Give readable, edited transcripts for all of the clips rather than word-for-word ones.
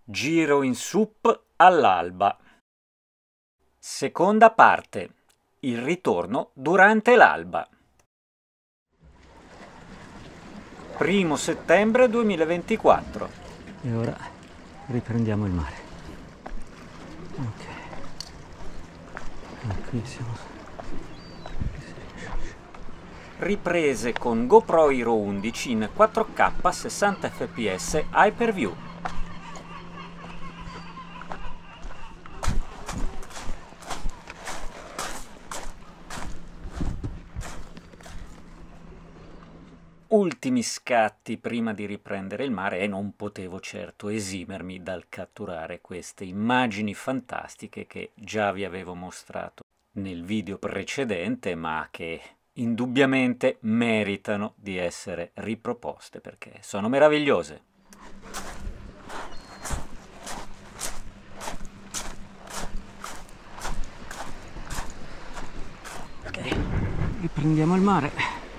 Giro in SUP all'alba. Seconda parte. Il ritorno durante l'alba. 1° settembre 2024. E ora riprendiamo il mare. Ok. Qui siamo. Riprese con GoPro Hero 11 in 4K 60 fps Hyperview. Ultimi scatti prima di riprendere il mare e non potevo certo esimermi dal catturare queste immagini fantastiche che già vi avevo mostrato nel video precedente, ma che indubbiamente meritano di essere riproposte perché sono meravigliose. Ok, riprendiamo il mare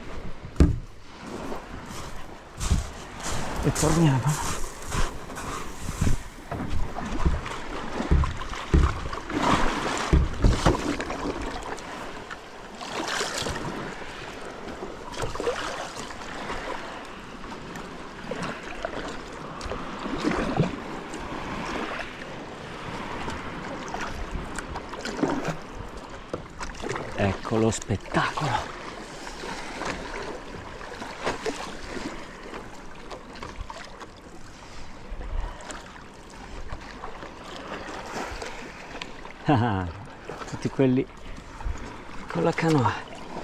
e torniamo. Ecco lo spettacolo. Ah, tutti quelli con la canoa.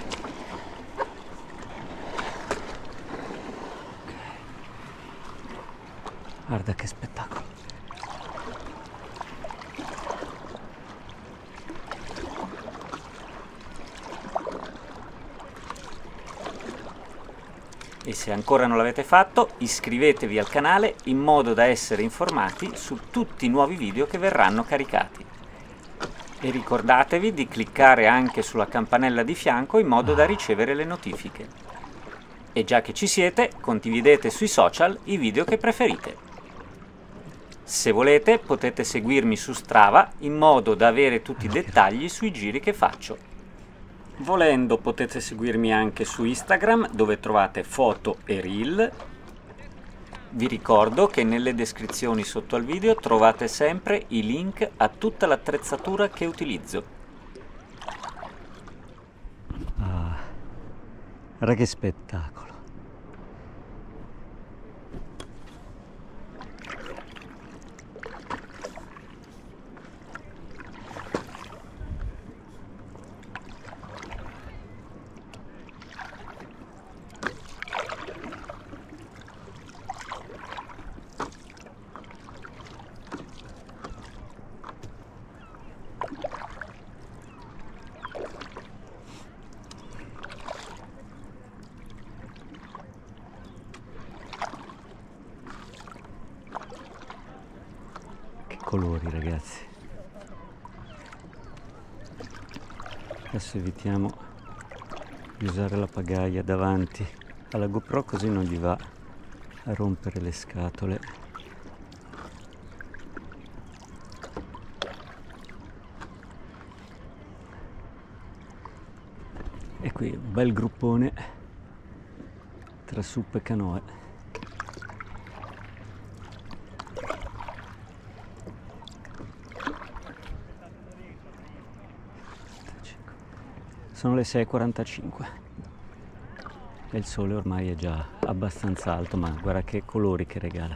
Guarda che spettacolo. E se ancora non l'avete fatto, iscrivetevi al canale in modo da essere informati su tutti i nuovi video che verranno caricati. E ricordatevi di cliccare anche sulla campanella di fianco in modo da ricevere le notifiche. E già che ci siete, condividete sui social i video che preferite. Se volete, potete seguirmi su Strava in modo da avere tutti i dettagli sui giri che faccio. Volendo potete seguirmi anche su Instagram, dove trovate foto e reel. Vi ricordo che nelle descrizioni sotto al video trovate sempre i link a tutta l'attrezzatura che utilizzo. Guarda che spettacolo. Colori, ragazzi. Adesso evitiamo di usare la pagaia davanti alla GoPro, così non gli va a rompere le scatole. E qui un bel gruppone tra SUP e canoe. Sono le 6:45 e il sole ormai è già abbastanza alto, ma guarda che colori che regala.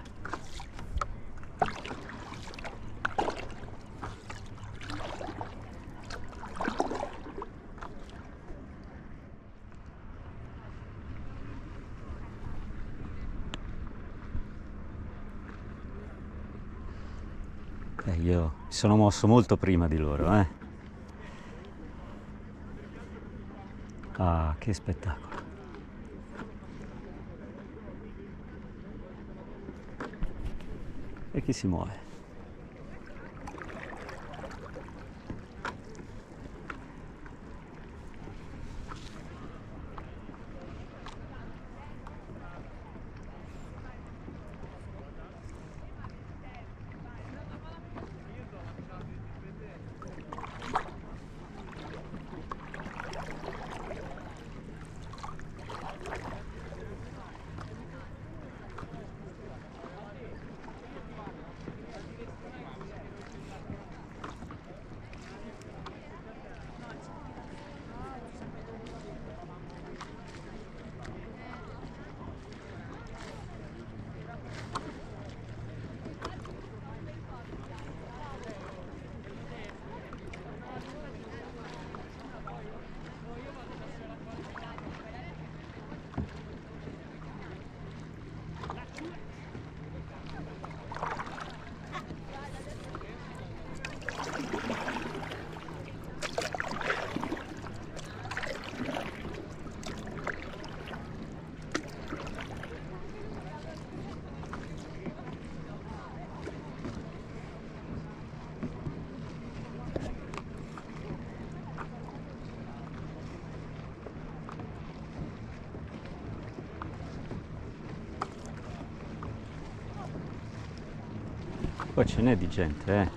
Io mi sono mosso molto prima di loro, eh. Ah, che spettacolo. E chi si muove? Poi ce n'è di gente, eh.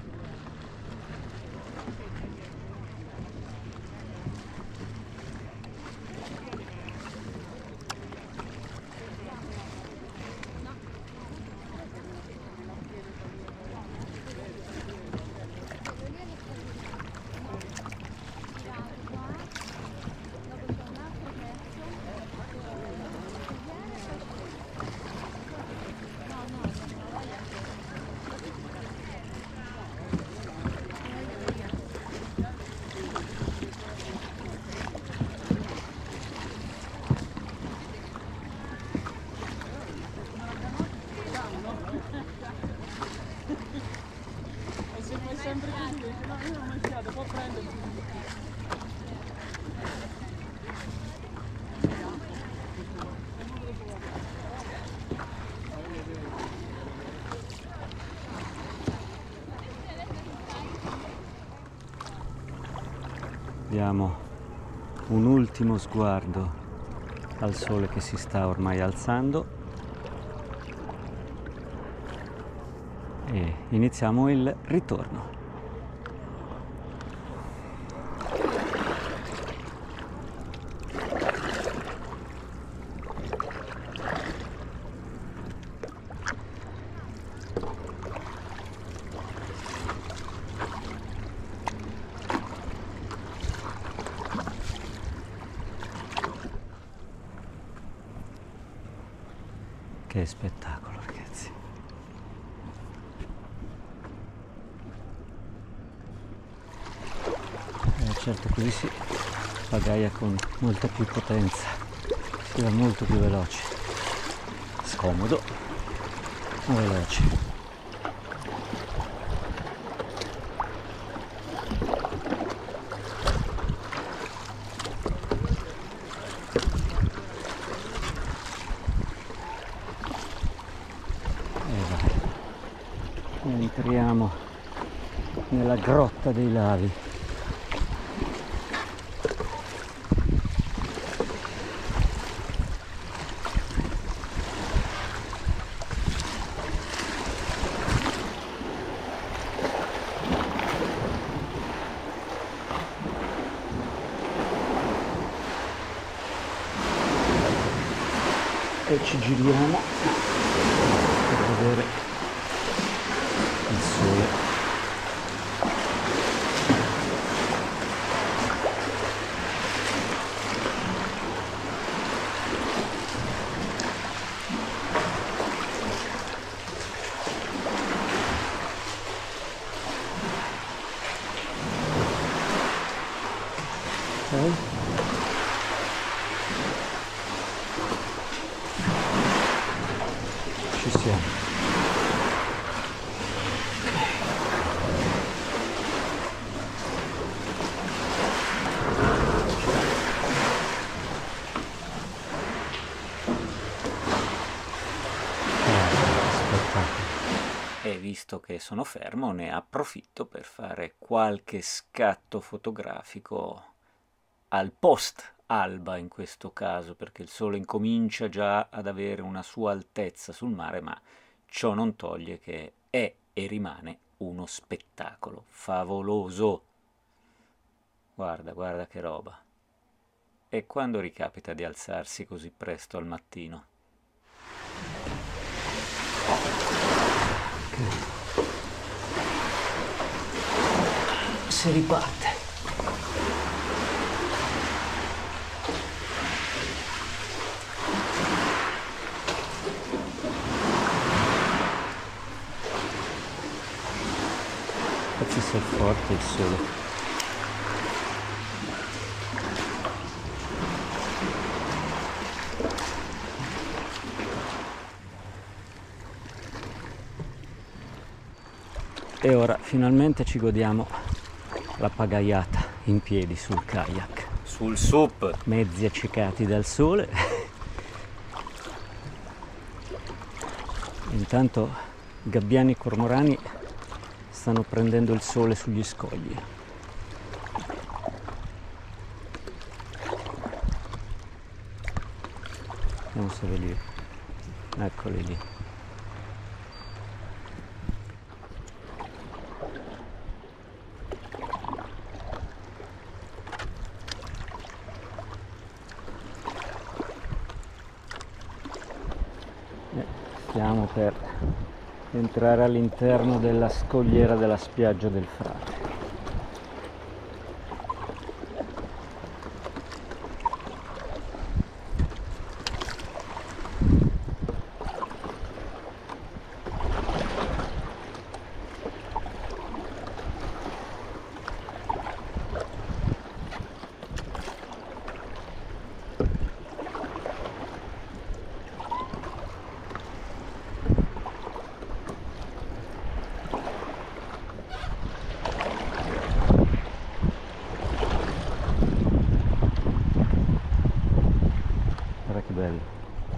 Diamo un ultimo sguardo al sole che si sta ormai alzando e iniziamo il ritorno. Che spettacolo, ragazzi. Certo, così si pagaia con molta più potenza, si va molto più veloce. Scomodo, ma veloce. Entriamo nella grotta dei lavi. E ci giriamo per vedere il sole. Okay. Ci siamo. E visto che sono fermo, ne approfitto per fare qualche scatto fotografico al post alba in questo caso, perché il sole incomincia già ad avere una sua altezza sul mare, ma ciò non toglie che è e rimane uno spettacolo favoloso. Guarda, guarda che roba. E quando ricapita di alzarsi così presto al mattino? Si riparte. Cazzo, sei forte il sole. E ora finalmente ci godiamo la pagaiata in piedi sul kayak. Sul SUP. Mezzi accecati dal sole. Intanto gabbiani e cormorani stanno prendendo il sole sugli scogli. Vediamo se ve li... Eccoli lì. stiamo per entrare all'interno della scogliera della spiaggia del Frate. Guarda che bello.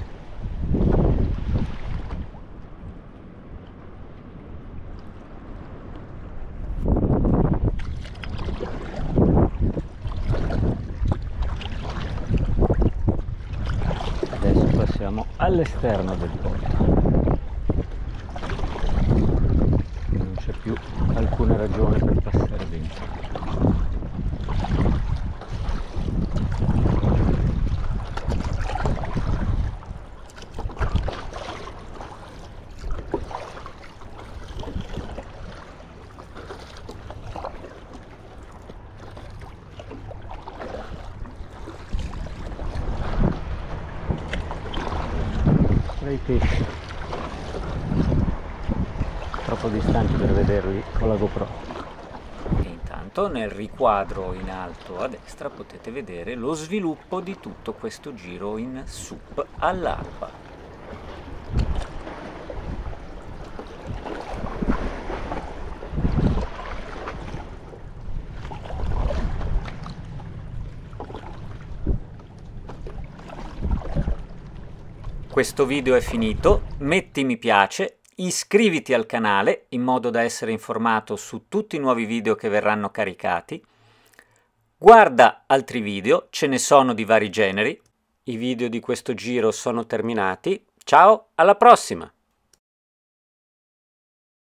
Adesso passiamo all'esterno del porto. Non c'è più alcuna ragione per passare dentro. I pesci troppo distanti per vederli con la GoPro. E intanto nel riquadro in alto a destra potete vedere lo sviluppo di tutto questo giro in SUP all'alba. Questo video è finito, metti mi piace, iscriviti al canale in modo da essere informato su tutti i nuovi video che verranno caricati, guarda altri video, ce ne sono di vari generi, i video di questo giro sono terminati, ciao, alla prossima!